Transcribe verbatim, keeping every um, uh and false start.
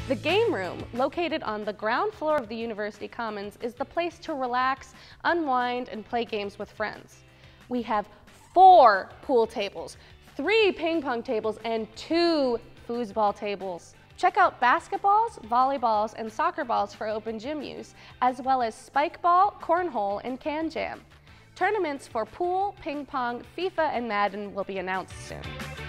The game room, located on the ground floor of the University Commons, is the place to relax, unwind, and play games with friends. We have four pool tables, three ping pong tables, and two foosball tables. Check out basketballs, volleyballs, and soccer balls for open gym use, as well as spike ball, cornhole, and can jam. Tournaments for pool, ping pong, FIFA, and Madden will be announced soon.